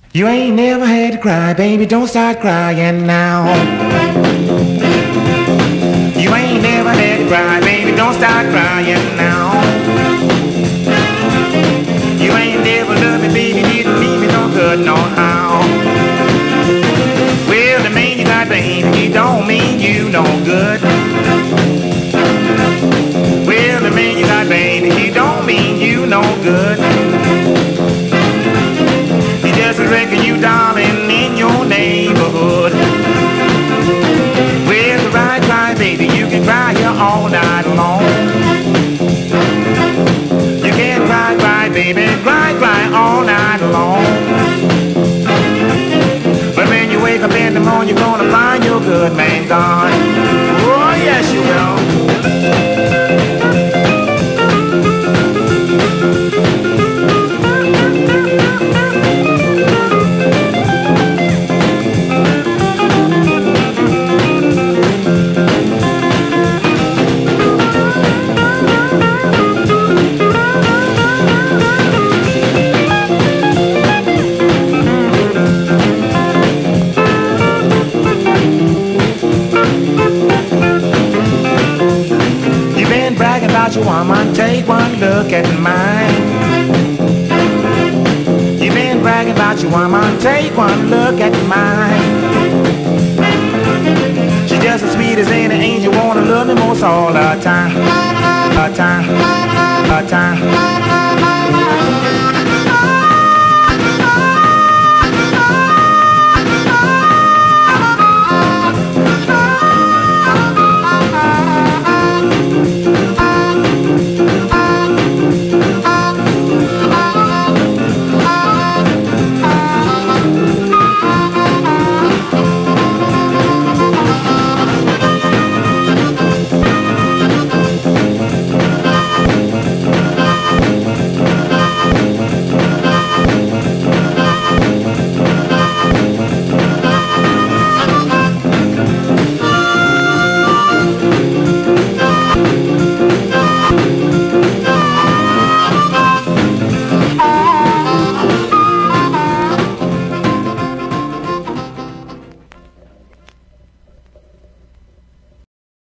You ain't never had to cry, baby, don't start crying now. You ain't never had to cry, baby, don't start crying now. You ain't never loved me, baby, didn't mean me no good, no how. Well, the man you got, baby, he don't mean you no good. Well, the man you got, baby, he don't mean you no good. He just reckon you, darling, in your neighborhood. Well, cry, baby, you can cry here all night long. You can cry, baby, cry all night long. But when you wake up in the morning, you're gonna find your good man gone. Oh, yes, you will. Bragging about your woman, take one look at mine. You've been bragging about your woman, take one look at mine. She's just as sweet as any angel, wanna love me most all the time. All the time, all the time.